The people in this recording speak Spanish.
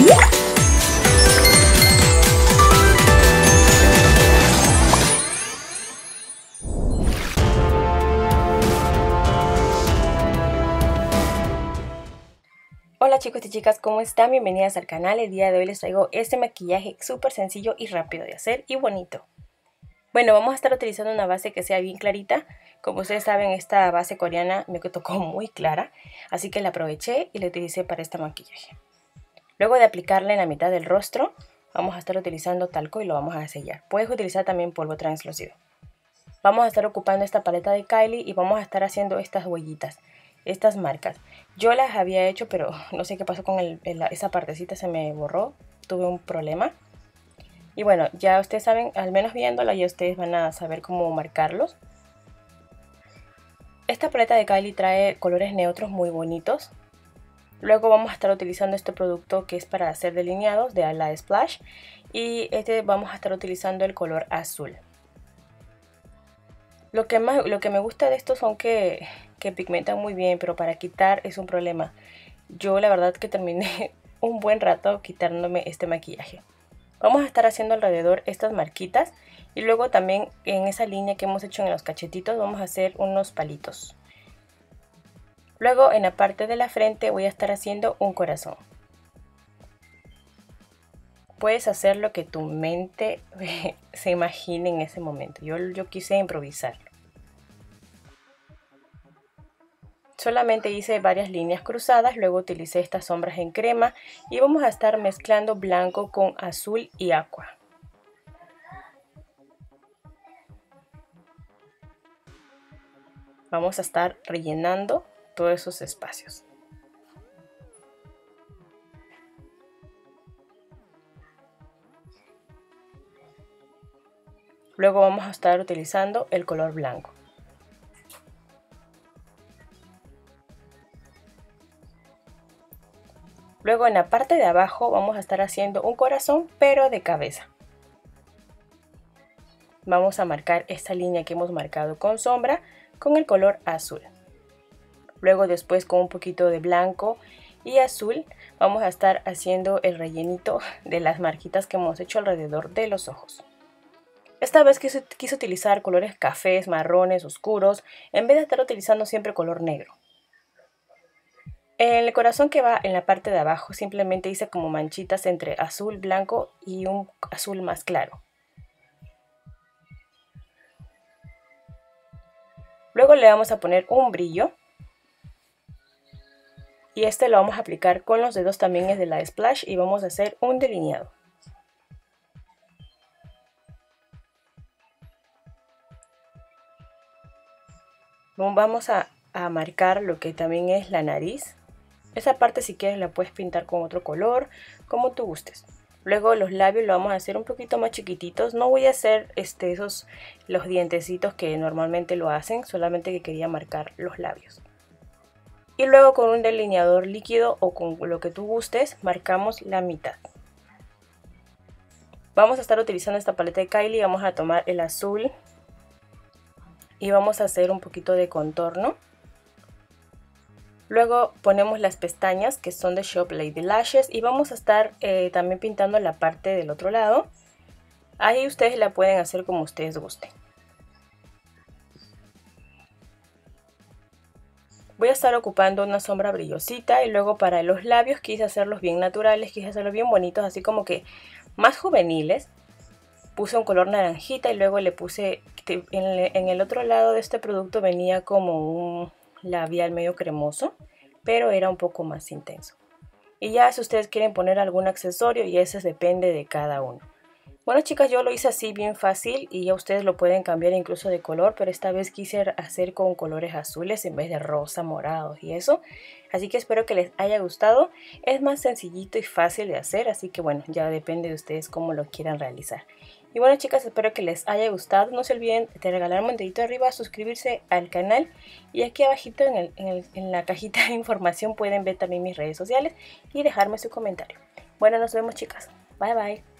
Hola chicos y chicas, ¿cómo están? Bienvenidas al canal. El día de hoy les traigo este maquillaje súper sencillo y rápido de hacer y bonito. Bueno, vamos a estar utilizando una base que sea bien clarita. Como ustedes saben, esta base coreana me tocó muy clara, así que la aproveché y la utilicé para este maquillaje. Luego de aplicarla en la mitad del rostro, vamos a estar utilizando talco y lo vamos a sellar. Puedes utilizar también polvo translúcido. Vamos a estar ocupando esta paleta de Kylie y vamos a estar haciendo estas huellitas, estas marcas. Yo las había hecho, pero no sé qué pasó con esa partecita, se me borró, tuve un problema. Y bueno, ya ustedes saben, al menos viéndola ya ustedes van a saber cómo marcarlos. Esta paleta de Kylie trae colores neutros muy bonitos. Luego vamos a estar utilizando este producto que es para hacer delineados de la Splash. Y vamos a estar utilizando el color azul. Lo que me gusta de estos son que pigmentan muy bien, pero para quitar es un problema. Yo la verdad que terminé un buen rato quitándome este maquillaje. Vamos a estar haciendo alrededor estas marquitas y luego también en esa línea que hemos hecho en los cachetitos vamos a hacer unos palitos. Luego en la parte de la frente voy a estar haciendo un corazón. Puedes hacer lo que tu mente se imagine en ese momento. Yo quise improvisarlo. Solamente hice varias líneas cruzadas, luego utilicé estas sombras en crema y vamos a estar mezclando blanco con azul y aqua. Vamos a estar rellenando todos esos espacios. Luego vamos a estar utilizando el color blanco. Luego en la parte de abajo vamos a estar haciendo un corazón pero de cabeza. Vamos a marcar esta línea que hemos marcado con sombra con el color azul. Luego después con un poquito de blanco y azul vamos a estar haciendo el rellenito de las marquitas que hemos hecho alrededor de los ojos. Esta vez quise utilizar colores cafés, marrones, oscuros, en vez de estar utilizando siempre color negro. El corazón que va en la parte de abajo simplemente hice como manchitas entre azul, blanco y un azul más claro. Luego le vamos a poner un brillo. Y este lo vamos a aplicar con los dedos también es de la Splash y vamos a hacer un delineado. Vamos a marcar lo que también es la nariz. Esa parte si quieres la puedes pintar con otro color, como tú gustes. Luego los labios lo vamos a hacer un poquito más chiquititos. No voy a hacer los dientecitos que normalmente lo hacen, solamente que quería marcar los labios. Y luego con un delineador líquido o con lo que tú gustes, marcamos la mitad. Vamos a estar utilizando esta paleta de Kylie, vamos a tomar el azul y vamos a hacer un poquito de contorno. Luego ponemos las pestañas que son de Shop Lady Lashes y vamos a estar también pintando la parte del otro lado. Ahí ustedes la pueden hacer como ustedes gusten. Voy a estar ocupando una sombra brillosita y luego para los labios quise hacerlos bien naturales, quise hacerlos bien bonitos, así como que más juveniles. Puse un color naranjita y luego le puse, en el otro lado de este producto venía como un labial medio cremoso, pero era un poco más intenso. Y ya si ustedes quieren poner algún accesorio, y eso depende de cada uno. Bueno chicas, yo lo hice así bien fácil y ya ustedes lo pueden cambiar incluso de color, pero esta vez quise hacer con colores azules en vez de rosa, morados y eso. Así que espero que les haya gustado. Es más sencillito y fácil de hacer, así que bueno, ya depende de ustedes cómo lo quieran realizar. Y bueno chicas, espero que les haya gustado. No se olviden de regalarme un dedito arriba, suscribirse al canal. Y aquí abajito en la cajita de información pueden ver también mis redes sociales y dejarme su comentario. Bueno, nos vemos chicas. Bye bye.